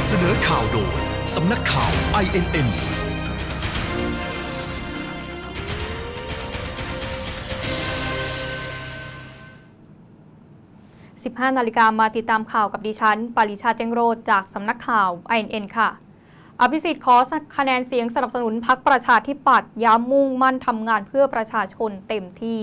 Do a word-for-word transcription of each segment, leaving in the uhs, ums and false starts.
เสนอข่าวโดยสำนักข่าว ไอ เอ็น เอ็นสิบห้านาฬิกามาติดตามข่าวกับดิฉันปริชาเจงโรจน์จากสำนักข่าว ไอ เอ็น เอ็น ค่ะอภิสิทธิ์ขอคะแนนเสียงสนับสนุนพรรคประชาธิปัตย์ย้ำมุ่งมั่นทำงานเพื่อประชาชนเต็มที่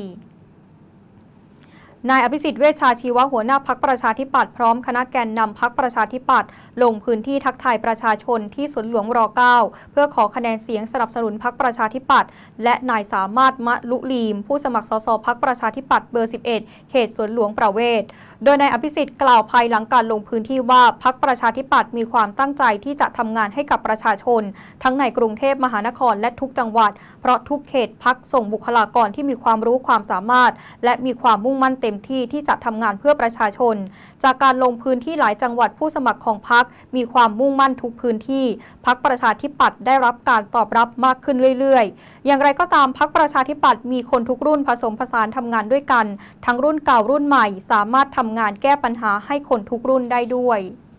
นายอภิสิทธิ์เวชชาชีวะหัวหน้าพรรคประชาธิปัตย์พร้อมคณะแกนนำพรรคประชาธิปัตย์ลงพื้นที่ทักทายประชาชนที่สวนหลวงร เก้า เพื่อขอคะแนนเสียงสนับสนุนพรรคประชาธิปัตย์และนายสามารถมะลุลีมผู้สมัครสสพรรคประชาธิปัตย์เบอร์สิบเอ็ดเขตสวนหลวงประเวศโดยนายอภิสิทธิ์กล่าวภายหลังการลงพื้นที่ว่าพรรคประชาธิปัตย์มีความตั้งใจที่จะทำงานให้กับประชาชนทั้งในกรุงเทพมหานครและทุกจังหวัดเพราะทุกเขตพรรคส่งบุคลากรที่มีความรู้ความสามารถและมีความมุ่งมั่นเต็มที่ที่จะทำงานเพื่อประชาชนจากการลงพื้นที่หลายจังหวัดผู้สมัครของพรรคมีความมุ่งมั่นทุกพื้นที่พรรคประชาธิปัตย์ได้รับการตอบรับมากขึ้นเรื่อยๆอย่างไรก็ตามพรรคประชาธิปัตย์มีคนทุกรุ่นผสมผสานทำงานด้วยกันทั้งรุ่นเก่ารุ่นใหม่สามารถทำงานแก้ปัญหาให้คนทุกรุ่นได้ด้วย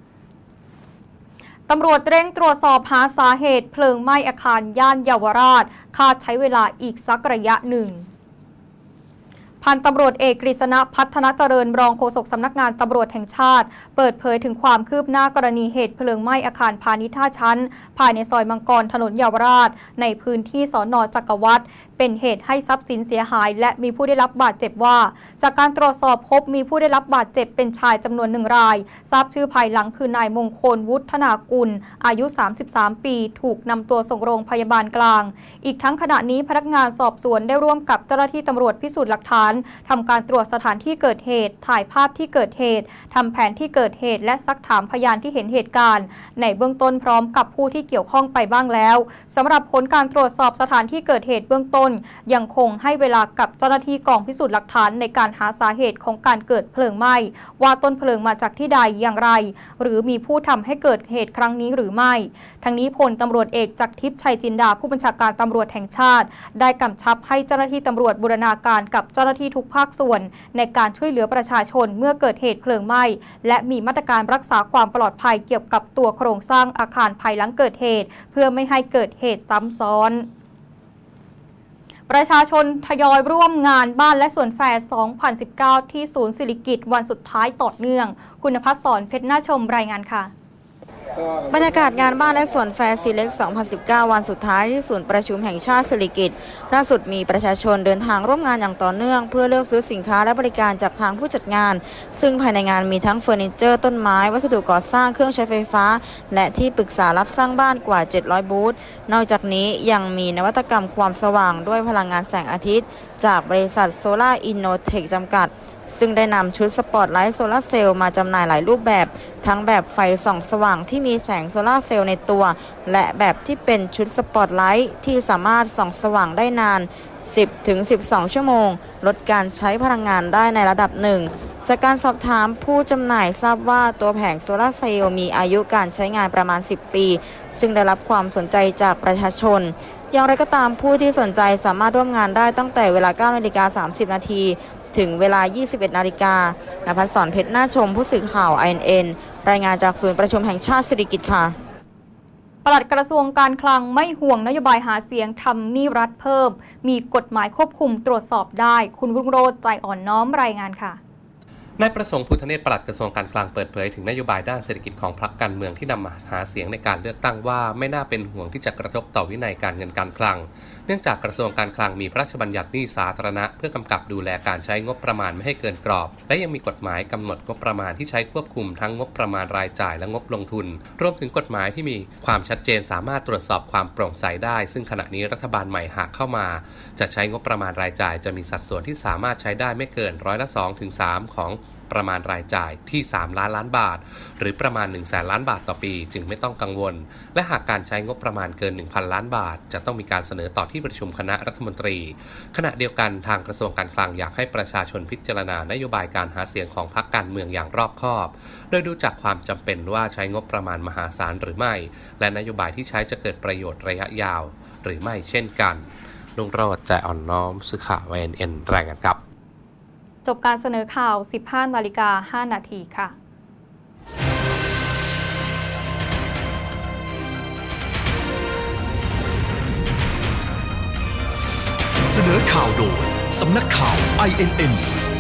ตำรวจเร่งตรวจสอบหาสาเหตุเพลิงไหม้อาคารย่านเยาวราชคาดใช้เวลาอีกสักระยะหนึ่งพันตำรวจเอกกฤษณะพัฒนาเจริญรองโฆษกสำนักงานตำรวจแห่งชาติเปิดเผยถึงความคืบหน้ากรณีเหตุเพลิงไหม้อาคารพาณิชย์ห้าชั้นภายในซอยมังกรถนนเยาวราชในพื้นที่สน.จักรวรรดิเป็นเหตุให้ทรัพย์สินเสียหายและมีผู้ได้รับบาดเจ็บว่าจากการตรวจสอบพบมีผู้ได้รับบาดเจ็บเป็นชายจำนวนหนึ่งรายทราบชื่อภายหลังคือนายมงคลวุฒนากุลอายุสามสิบสามปีถูกนำตัวส่งโรงพยาบาลกลางอีกทั้งขณะนี้พนักงานสอบสวนได้ร่วมกับเจ้าหน้าที่ตำรวจพิสูจน์หลักฐานทำการตรวจสถานที่เกิดเหตุถ่ายภาพที่เกิดเหตุทำแผนที่เกิดเหตุและซักถามพยานที่เห็นเหตุการณ์ในเบื้องต้นพร้อมกับผู้ที่เกี่ยวข้องไปบ้างแล้วสำหรับผลการตรวจสอบสถานที่เกิดเหตุเบื้องต้นยังคงให้เวลากับเจ้าหน้าที่กองพิสูจน์หลักฐานในการหาสาเหตุของการเกิดเพลิงไหม้ว่าต้นเพลิงมาจากที่ใดอย่างไรหรือมีผู้ทำให้เกิดเหตุครั้งนี้หรือไม่ทั้งนี้พลตำรวจเอกจักรทิพย์ชัยจินดาผู้บัญชาการตำรวจแห่งชาติได้กำชับให้เจ้าหน้าที่ตำรวจบูรณาการกับเจ้าหน้าที่ทุกภาคส่วนในการช่วยเหลือประชาชนเมื่อเกิดเหตุเพลิงไหม้และมีมาตรการรักษาความปลอดภัยเกี่ยวกับตัวโครงสร้างอาคารภายหลังเกิดเหตุเพื่อไม่ให้เกิดเหตุซ้ำซ้อนประชาชนทยอยร่วมงานบ้านและสวนแฟร์ สองพันสิบเก้า ที่ศูนย์สิริกิติ์วันสุดท้ายต่อเนื่องคุณภัสสร เพชรน่าชมรายงานค่ะบรรยากาศงานบ้านและสวนแฟร์ซีเล็ก สองพันสิบเก้า วันสุดท้ายที่ศูนย์ประชุมแห่งชาติสิริกิติ์ล่าสุดมีประชาชนเดินทางร่วมงานอย่างต่อเนื่องเพื่อเลือกซื้อสินค้าและบริการจากทางผู้จัดงานซึ่งภายในงานมีทั้งเฟอร์นิเจอร์ต้นไม้วัสดุก่อสร้างเครื่องใช้ไฟฟ้าและที่ปรึกษารับสร้างบ้านกว่าเจ็ดร้อยบูธนอกจากนี้ยังมีนวัตกรรมความสว่างด้วยพลังงานแสงอาทิตย์จากบริษัทโซล่าอินโนเทคจำกัดซึ่งได้นำชุดสปอตไลท์โซลาร์เซลล์มาจำหน่ายหลายรูปแบบทั้งแบบไฟส่องสว่างที่มีแสงโซลาร์เซลล์ในตัวและแบบที่เป็นชุดสปอตไลท์ที่สามารถส่องสว่างได้นาน สิบถึงสิบสอง ชั่วโมงลดการใช้พลังงานได้ในระดับหนึ่งจากการสอบถามผู้จำหน่ายทราบว่าตัวแผงโซลาร์เซลล์มีอายุการใช้งานประมาณสิบปีซึ่งได้รับความสนใจจากประชาชนอย่างไรก็ตามผู้ที่สนใจสามารถร่วมงานได้ตั้งแต่เวลา เก้านาฬิกาสามสิบนาทีถึงเวลา ยี่สิบเอ็ดนาฬิกา ณ ภัสสร เพชรน่าชมผู้สื่อข่าว ไอ เอ็น เอ็น รายงานจากศูนย์ประชุมแห่งชาติสิริกิติ์ค่ะปลัดกระทรวงการคลังไม่ห่วงนโยบายหาเสียงทำหนี้รัฐเพิ่มมีกฎหมายควบคุมตรวจสอบได้คุณรุ่งโรจน์ใจอ่อนน้อมรายงานค่ะนายประสงค์พุทธเนศปลัดกระทรวงการคลังเปิดเผยถึงนโยบายด้านเศรษฐกิจของพรรคการเมืองที่นำมาหาเสียงในการเลือกตั้งว่าไม่น่าเป็นห่วงที่จะกระทบต่อวินัยการเงินการคลังเนื่องจากกระทรวงการคลังมีพระราชบัญญัติหนี้สาธารณะเพื่อกำกับดูแลการใช้งบประมาณไม่ให้เกินกรอบและยังมีกฎหมายกำหนดงบประมาณที่ใช้ควบคุมทั้งงบประมาณรายจ่ายและงบลงทุนรวมถึงกฎหมายที่มีความชัดเจนสามารถตรวจสอบความโปร่งใสได้ซึ่งขณะนี้รัฐบาลใหม่หากเข้ามาจะใช้งบประมาณรายจ่ายจะมีสัดส่วนที่สามารถใช้ได้ไม่เกินร้อยละ สองถึงสาม ของประมาณรายจ่ายที่สามล้านล้านบาทหรือประมาณ หนึ่งแสนล้านบาทต่อปีจึงไม่ต้องกังวลและหากการใช้งบประมาณเกิน หนึ่งพันล้านบาทจะต้องมีการเสนอต่อที่ประชุมคณะรัฐมนตรีขณะเดียวกันทางกระทรวงการคลังอยากให้ประชาชนพิจารณานโยบายการหาเสียงของพรรคการเมืองอย่างรอบคอบโดยดูจากความจำเป็นว่าใช้งบประมาณมหาศาลหรือไม่และนโยบายที่ใช้จะเกิดประโยชน์ระยะยาวหรือไม่เช่นกันรุ่งโรจน์ใจอ่อนน้อมสื่อข่าว ไอ เอ็น เอ็น รายงานครับจบการเสนอข่าว สิบห้านาฬิกาห้านาทีค่ะเสนอข่าวโดยสำนักข่าว ไอ เอ็น เอ็น